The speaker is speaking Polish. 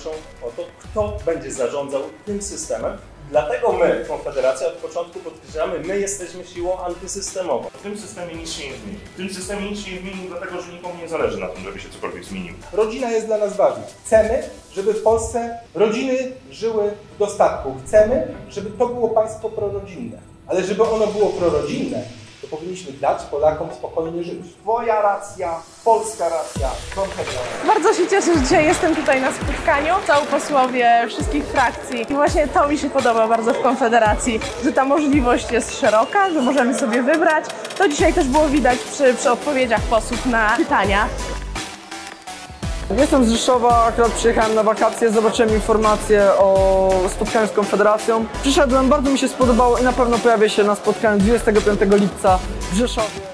walczą o to, kto będzie zarządzał tym systemem. Dlatego my, Konfederacja, od początku podkreślamy, my jesteśmy siłą antysystemową. W tym systemie nic się nie zmieni. W tym systemie nic się nie zmieni, dlatego że nikomu nie zależy na tym, żeby się cokolwiek zmieniło. Rodzina jest dla nas ważna. Chcemy, żeby w Polsce rodziny żyły w dostatku. Chcemy, żeby to było państwo prorodzinne. Ale żeby ono było prorodzinne, to powinniśmy dać Polakom spokojnie żyć. Twoja racja, polska racja, Konfederacja. Bardzo się cieszę, że dzisiaj jestem tutaj na spotkaniu. Są posłowie wszystkich frakcji i właśnie to mi się podoba bardzo w Konfederacji, że ta możliwość jest szeroka, że możemy sobie wybrać. To dzisiaj też było widać przy odpowiedziach posłów na pytania. Jestem z Rzeszowa, akurat przyjechałem na wakacje, zobaczyłem informacje o spotkaniu z Konfederacją. Przyszedłem, bardzo mi się spodobało i na pewno pojawię się na spotkaniu 25 lipca w Rzeszowie.